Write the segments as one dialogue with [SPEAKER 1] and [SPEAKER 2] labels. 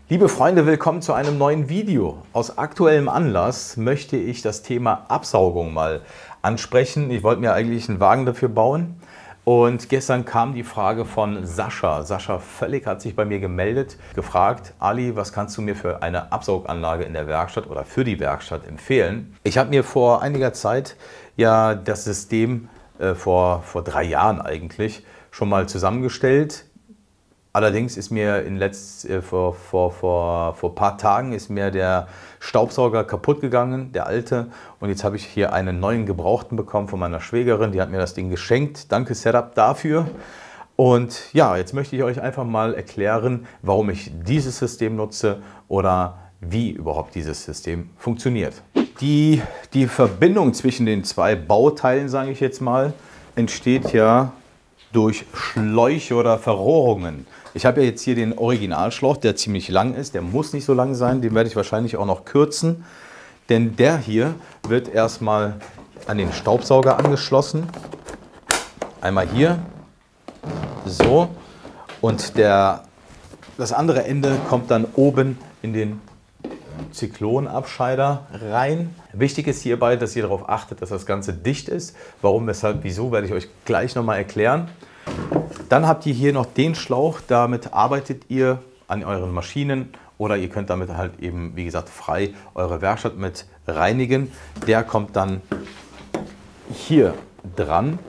[SPEAKER 1] Liebe Freunde, willkommen zu einem neuen Video. Aus aktuellem Anlass möchte ich das Thema Absaugung mal ansprechen. Ich wollte mir eigentlich einen Wagen dafür bauen und gestern kam die Frage von Sascha. Sascha Völlig hat sich bei mir gemeldet, gefragt, Ali, was kannst du mir für eine Absauganlage in der Werkstatt oder für die Werkstatt empfehlen? Ich habe mir vor einiger Zeit ja das System vor 3 Jahren eigentlich schon mal zusammengestellt. Allerdings ist mir vor ein paar Tagen ist mir der Staubsauger kaputt gegangen, der alte. Und jetzt habe ich hier einen neuen gebrauchten bekommen von meiner Schwägerin. Die hat mir das Ding geschenkt. Danke Setup dafür. Und ja, jetzt möchte ich euch einfach mal erklären, warum ich dieses System nutze oder wie überhaupt dieses System funktioniert. Die Verbindung zwischen den zwei Bauteilen, sage ich jetzt mal, entsteht ja durch Schläuche oder Verrohrungen. Ich habe ja jetzt hier den Originalschlauch, der ziemlich lang ist. Der muss nicht so lang sein, den werde ich wahrscheinlich auch noch kürzen. Denn der hier wird erstmal an den Staubsauger angeschlossen. Einmal hier, so. Und das andere Ende kommt dann oben in den Zyklonabscheider rein. Wichtig ist hierbei, dass ihr darauf achtet, dass das Ganze dicht ist. Warum, weshalb, wieso, werde ich euch gleich nochmal erklären. Dann habt ihr hier noch den Schlauch, damit arbeitet ihr an euren Maschinen oder ihr könnt damit halt eben, wie gesagt, frei eure Werkstatt mit reinigen. Der kommt dann hier dran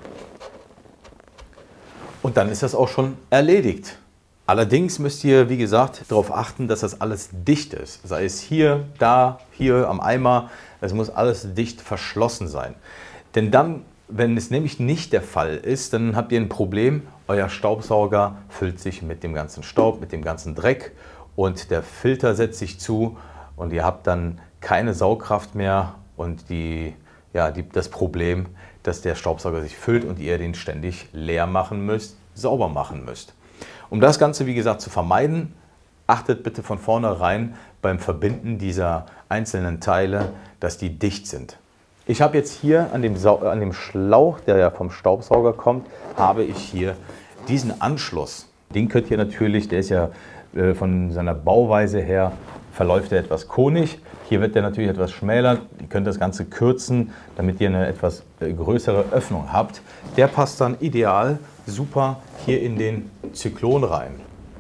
[SPEAKER 1] und dann ist das auch schon erledigt. Allerdings müsst ihr, wie gesagt, darauf achten, dass das alles dicht ist. Sei es hier, da, hier am Eimer, es muss alles dicht verschlossen sein. Denn dann, wenn es nämlich nicht der Fall ist, dann habt ihr ein Problem. Euer Staubsauger füllt sich mit dem ganzen Staub, mit dem ganzen Dreck und der Filter setzt sich zu und ihr habt dann keine Saugkraft mehr und das Problem, dass der Staubsauger sich füllt und ihr den ständig leer machen müsst, sauber machen müsst. Um das Ganze, wie gesagt, zu vermeiden, achtet bitte von vornherein beim Verbinden dieser einzelnen Teile, dass die dicht sind. Ich habe jetzt hier an dem Schlauch, der ja vom Staubsauger kommt, habe ich hier diesen Anschluss. Den könnt ihr natürlich, der ist ja von seiner Bauweise her, verläuft er etwas konig. Hier wird der natürlich etwas schmäler. Ihr könnt das Ganze kürzen, damit ihr eine etwas größere Öffnung habt. Der passt dann ideal, super hier in den Zyklon rein.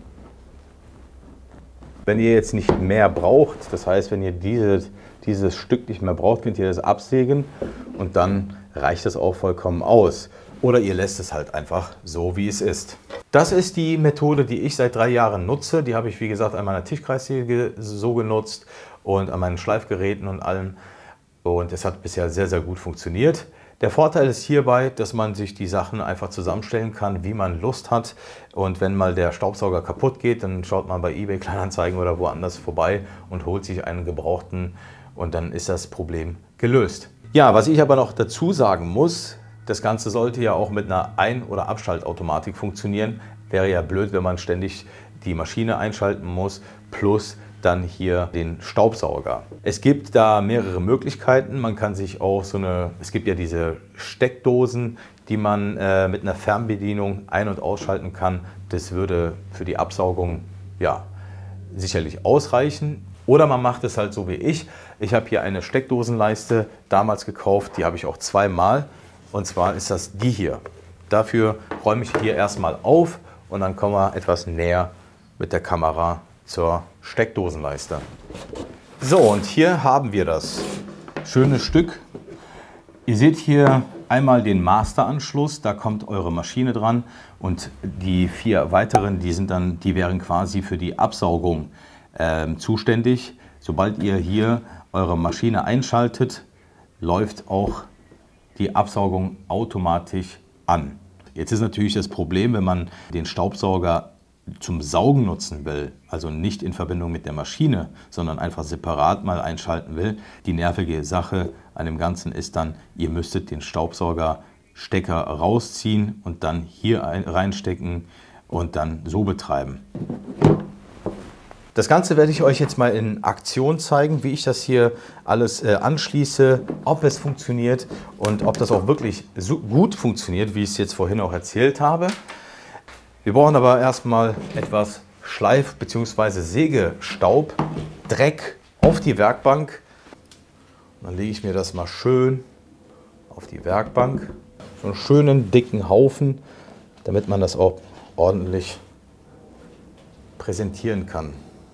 [SPEAKER 1] Wenn ihr jetzt nicht mehr braucht, das heißt, wenn ihr dieses Stück nicht mehr braucht, könnt ihr das absägen und dann reicht das auch vollkommen aus. Oder ihr lässt es halt einfach so, wie es ist. Das ist die Methode, die ich seit 3 Jahren nutze. Die habe ich, wie gesagt, an meiner Tischkreissäge so genutzt und an meinen Schleifgeräten und allem. Und es hat bisher sehr, sehr gut funktioniert. Der Vorteil ist hierbei, dass man sich die Sachen einfach zusammenstellen kann, wie man Lust hat. Und wenn mal der Staubsauger kaputt geht, dann schaut man bei eBay Kleinanzeigen oder woanders vorbei und holt sich einen gebrauchten und dann ist das Problem gelöst. Ja, was ich aber noch dazu sagen muss, das Ganze sollte ja auch mit einer Ein- oder Abschaltautomatik funktionieren. Wäre ja blöd, wenn man ständig die Maschine einschalten muss, plus dann hier den Staubsauger. Es gibt da mehrere Möglichkeiten. Man kann sich auch es gibt ja diese Steckdosen, die man mit einer Fernbedienung ein- und ausschalten kann. Das würde für die Absaugung ja sicherlich ausreichen. Oder man macht es halt so wie ich. Ich habe hier eine Steckdosenleiste damals gekauft, die habe ich auch 2-mal. Und zwar ist das die hier. Dafür räume ich hier erstmal auf und dann kommen wir etwas näher mit der Kamera zur Steckdosenleiste. So, und hier haben wir das schöne Stück. Ihr seht hier einmal den Masteranschluss, da kommt eure Maschine dran und die 4 weiteren, die wären quasi für die Absaugung zuständig. Sobald ihr hier eure Maschine einschaltet, läuft auch die Absaugung automatisch an. Jetzt ist natürlich das Problem, wenn man den Staubsauger zum Saugen nutzen will, also nicht in Verbindung mit der Maschine, sondern einfach separat mal einschalten will. Die nervige Sache an dem Ganzen ist dann, ihr müsstet den Staubsaugerstecker rausziehen und dann hier reinstecken und dann so betreiben. Das Ganze werde ich euch jetzt mal in Aktion zeigen, wie ich das hier alles anschließe, ob es funktioniert und ob das auch wirklich so gut funktioniert, wie ich es jetzt vorhin auch erzählt habe. Wir brauchen aber erstmal etwas Schleif- bzw. Sägestaub, Dreck auf die Werkbank. Dann lege ich mir das mal schön auf die Werkbank. So einen schönen dicken Haufen, damit man das auch ordentlich präsentieren kann.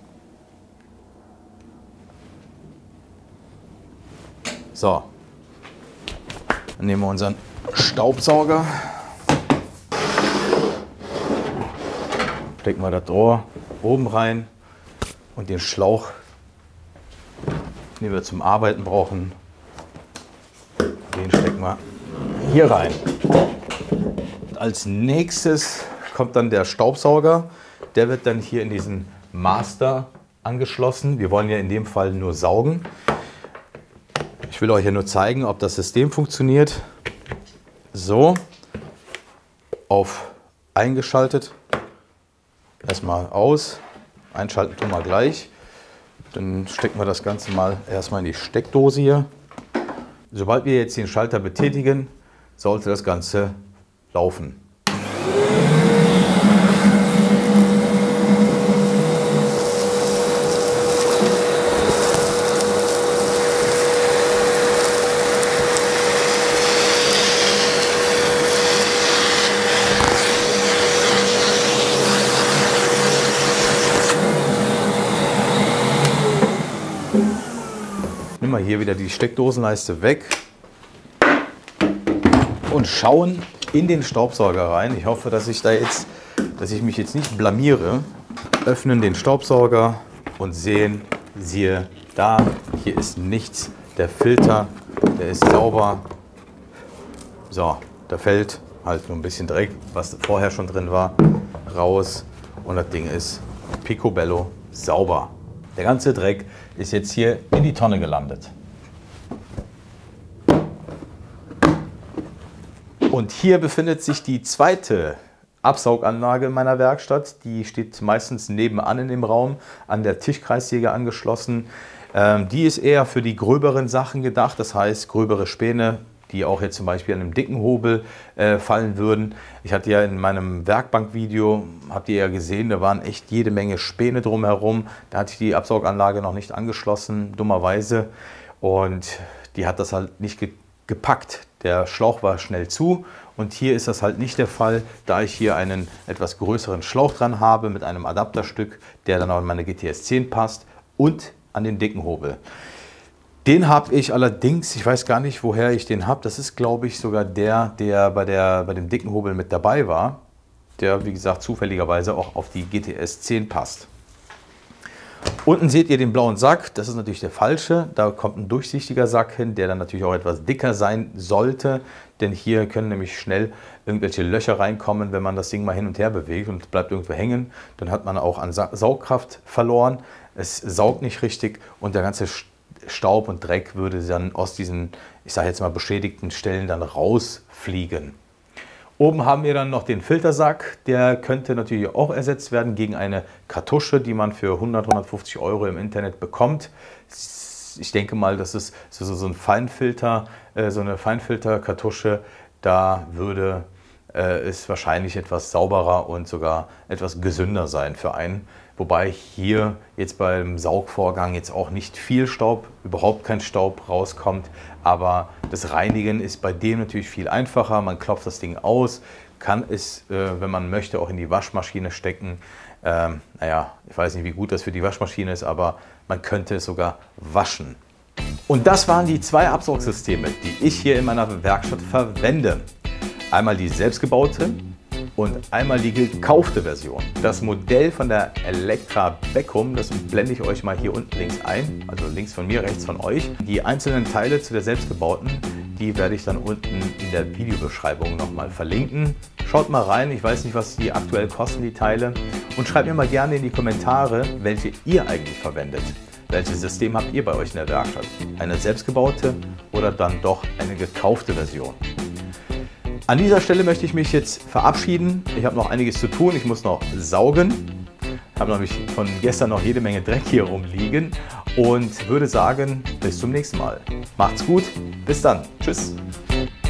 [SPEAKER 1] So, dann nehmen wir unseren Staubsauger, stecken wir das Rohr oben rein und den Schlauch, den wir zum Arbeiten brauchen, den stecken wir hier rein. Und als nächstes kommt dann der Staubsauger, der wird dann hier in diesen Master angeschlossen. Wir wollen ja in dem Fall nur saugen. Ich will euch ja nur zeigen, ob das System funktioniert. So, auf eingeschaltet. Erstmal aus. Einschalten tun wir gleich. Dann stecken wir das Ganze mal erstmal in die Steckdose hier. Sobald wir jetzt den Schalter betätigen, sollte das Ganze laufen. Nehmen wir hier wieder die Steckdosenleiste weg und schauen in den Staubsauger rein. Ich hoffe, dass ich mich jetzt nicht blamiere. Öffnen den Staubsauger und sehen, siehe da, hier ist nichts. Der Filter, der ist sauber. So, da fällt halt nur ein bisschen Dreck, was vorher schon drin war, raus und das Ding ist picobello sauber. Der ganze Dreck ist jetzt hier in die Tonne gelandet. Und hier befindet sich die zweite Absauganlage in meiner Werkstatt. Die steht meistens nebenan in dem Raum, an der Tischkreissäge angeschlossen. Die ist eher für die gröberen Sachen gedacht, das heißt gröbere Späne, die auch jetzt zum Beispiel an einem dicken Hobel fallen würden. Ich hatte ja in meinem Werkbankvideo, habt ihr ja gesehen, da waren echt jede Menge Späne drumherum. Da hatte ich die Absauganlage noch nicht angeschlossen, dummerweise. Und die hat das halt nicht gepackt. Der Schlauch war schnell zu und hier ist das halt nicht der Fall, da ich hier einen etwas größeren Schlauch dran habe mit einem Adapterstück, der dann auch in meine GTS 10 passt und an den dicken Hobel. Den habe ich allerdings, ich weiß gar nicht, woher ich den habe. Das ist, glaube ich, sogar der bei dem dicken Hobel mit dabei war. Der, wie gesagt, zufälligerweise auch auf die GTS 10 passt. Unten seht ihr den blauen Sack. Das ist natürlich der falsche. Da kommt ein durchsichtiger Sack hin, der dann natürlich auch etwas dicker sein sollte. Denn hier können nämlich schnell irgendwelche Löcher reinkommen, wenn man das Ding mal hin und her bewegt und bleibt irgendwo hängen. Dann hat man auch an Saugkraft verloren. Es saugt nicht richtig und der ganze Staub und Dreck würde dann aus diesen, ich sage jetzt mal, beschädigten Stellen dann rausfliegen. Oben haben wir dann noch den Filtersack, der könnte natürlich auch ersetzt werden gegen eine Kartusche, die man für 100, 150 € im Internet bekommt. Ich denke mal, das ist so ein Feinfilter, so eine Feinfilterkartusche, da würde es wahrscheinlich etwas sauberer und sogar etwas gesünder sein für einen. Wobei hier jetzt beim Saugvorgang jetzt auch nicht viel Staub, überhaupt kein Staub rauskommt. Aber das Reinigen ist bei dem natürlich viel einfacher. Man klopft das Ding aus, kann es, wenn man möchte, auch in die Waschmaschine stecken. Naja, ich weiß nicht, wie gut das für die Waschmaschine ist, aber man könnte es sogar waschen. Und das waren die zwei Absaugsysteme, die ich hier in meiner Werkstatt verwende. Einmal die selbstgebaute und einmal die gekaufte Version. Das Modell von der Electra Beckum, das blende ich euch mal hier unten links ein, also links von mir, rechts von euch. Die einzelnen Teile zu der selbstgebauten, die werde ich dann unten in der Videobeschreibung nochmal verlinken. Schaut mal rein, ich weiß nicht, was die aktuell kosten, die Teile. Und schreibt mir mal gerne in die Kommentare, welche ihr eigentlich verwendet. Welches System habt ihr bei euch in der Werkstatt? Eine selbstgebaute oder dann doch eine gekaufte Version? An dieser Stelle möchte ich mich jetzt verabschieden. Ich habe noch einiges zu tun. Ich muss noch saugen. Ich habe nämlich von gestern noch jede Menge Dreck hier rumliegen und würde sagen, bis zum nächsten Mal. Macht's gut. Bis dann. Tschüss.